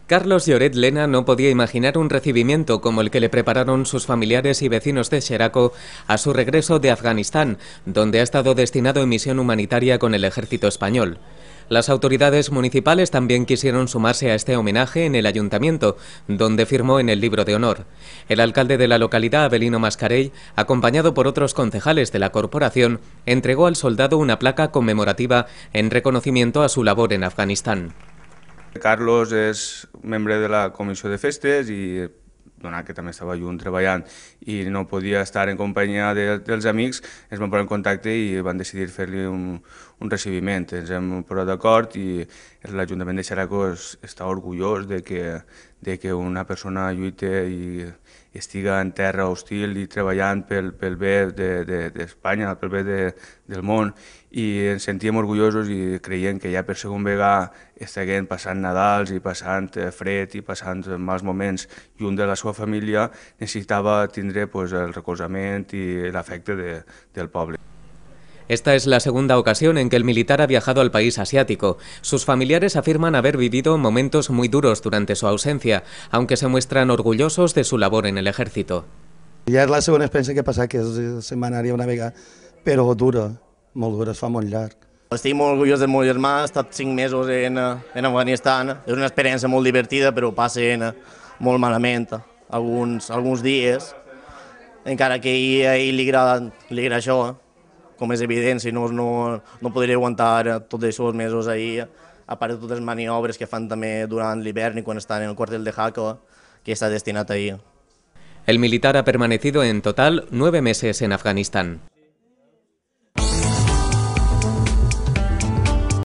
Carlos Lloret Lena no podía imaginar un recibimiento como el que le prepararon sus familiares y vecinos de Xeraco a su regreso de Afganistán, donde ha estado destinado en misión humanitaria con el ejército español. Las autoridades municipales también quisieron sumarse a este homenaje en el ayuntamiento, donde firmó en el libro de honor. El alcalde de la localidad, Avelino Mascarell, acompañado por otros concejales de la corporación, entregó al soldado una placa conmemorativa en reconocimiento a su labor en Afganistán. Carlos és membre de la comissió de festes i donat que també estava junt treballant i no podia estar en companyia dels amics, ens vam posar en contacte i van decidir fer-li un recibiment. Ens hem posat d'acord i l'Ajuntament de Xeraco està orgullós de que una persona lluita i estiga en terra hostil i treballant pel bé d'Espanya, pel bé del món, i ens sentíem orgullosos i creiem que ja per segona vegada estiguem passant Nadals i passant fred i passant mals moments lluny de la seva família, necessitava tindre el recolzament i l'afecte del poble. Esta es la segunda ocasión en que el militar ha viajado al país asiático. Sus familiares afirman haber vivido momentos muy duros durante su ausencia, aunque se muestran orgullosos de su labor en el ejército. Ja és la segona experiència que he passat, que és setmanària una vegada, però dura, molt dura, es fa molt llarg. Estic molt orgullós del meu germà, ha estat 5 mesos en Afganistan, és una experiència molt divertida, però passen molt malament alguns dies, encara que a ell li agrada això, com és evident, si no podria aguantar tots aquests mesos ahir, a part de totes les maniobres que fan també durant l'hivern i quan estan en el quartel de Jaca, que està destinat ahir. El militar ha permanecido en total 9 meses en Afganistán.